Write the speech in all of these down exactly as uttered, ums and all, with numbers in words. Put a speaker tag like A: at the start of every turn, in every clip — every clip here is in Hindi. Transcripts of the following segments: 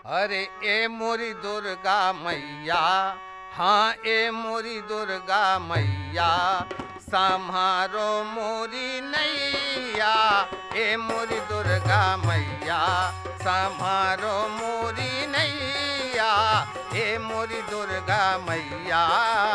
A: अरे ए मोरी दुर्गा मैया, हाँ ए मोरी दुर्गा मैया, संहारो मोरी नैया। ए मोरी दुर्गा मैया, संहारो मोरी नैया। ए मोरी दुर्गा मैया,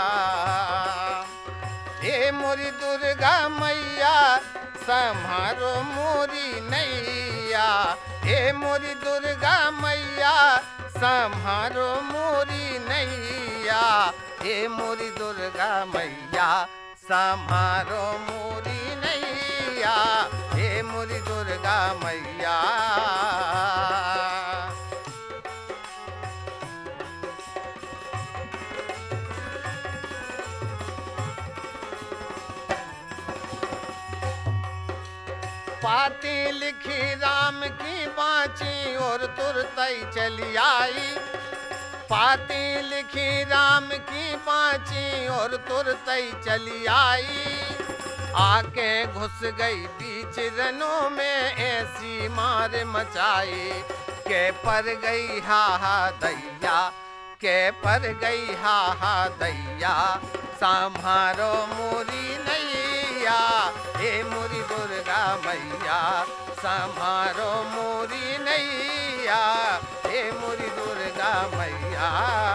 A: ए मोरी दुर्गा मैया, संहारो मोरी नैया। ए मोरी दुर्गा मैया, संहारो मोरी नैया। ए मोरी दुर्गा मैया, संहारो मोरी नैया। ए मोरी दुर्गा मैया। पाती लिखी राम की बाँची और तुरतई चली आई। पाती लिखी राम की बाँची और तुरतई चली आई। आके घुस गई बीच रनों में ऐसी मार मचाई के पर गई हा हा दैया, के पर गई हा हा दैया। संहारो मोरी नैया, ए मोरी दुर्गा मैया, संहारो मोरी नैया। ए मोरी दुर्गा मैया।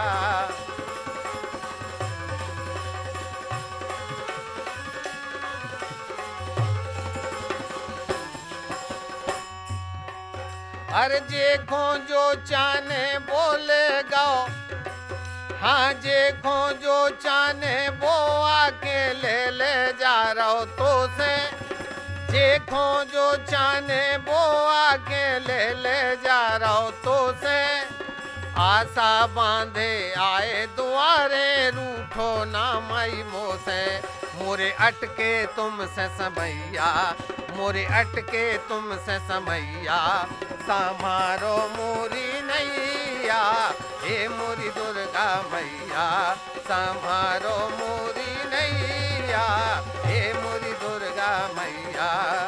A: अरे देखो जो चाने बोले गाओ, हाँ देखो जो चाने वो आके ले ले जा रहो तो से। देखो जो चाने वो आके ले ले जा रहो तो से। आशा बांधे आए दुआरे, रूठो ना मई मोसे। मोरे अटके तुमसे समैया, मोरे अटके तुमसे समैया। संहारो मोरी नैया, ए मोरी दुर्गा मैया, संहारो मोरी नैया। ए मोरी दुर्गा मैया।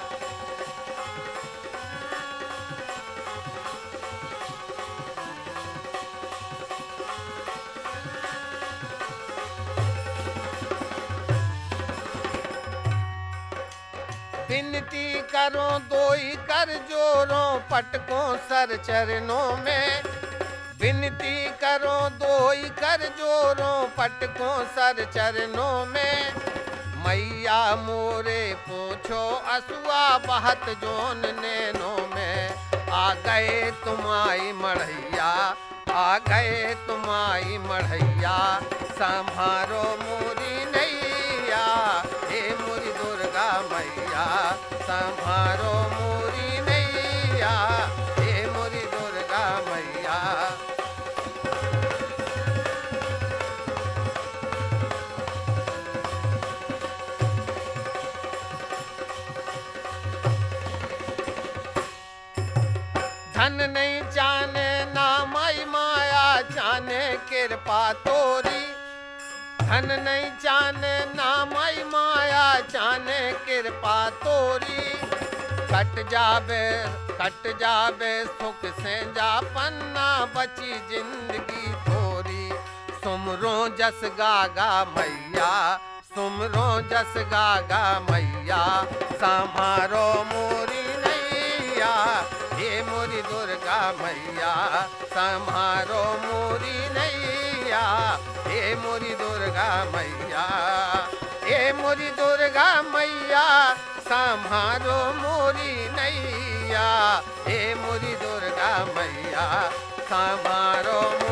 A: विनती करो दोई कर जोरों, पटकों सर चरणों में। विनती करो दोई कर जोरों, पटकों सर चरणों में। मैया मोरे पूछो असुआ बहत जोन नैनों में। आ गए तुम्हारी मढ़ैया, आ गए तुम्हारी मढ़ैया। संहारो मोरी नैया, ए मोरी दुर्गा मैया, संहारो मोरी नैया। ए मोरी दुर्गा मैया। धन नहीं जाने ना माई माया, जाने कृपा तोरी। धन नहीं जाने ना माई माया, जाने कृपा तोरी। कट जावे कट जावे सुख से जा पन्ना, बची जिंदगी थोरी। सुमरो जस गागा मैया, सुमरो जस गागा मैया। संहारो मोरी नैया, ए मोरी दुर्गा मैया, संहारो मोरी नैया। ए मोरी दुर्गा मैया, ए मोरी दुर्गा मैया, संहारो मोरी नैया। ए मोरी दुर्गा मैया, संहारो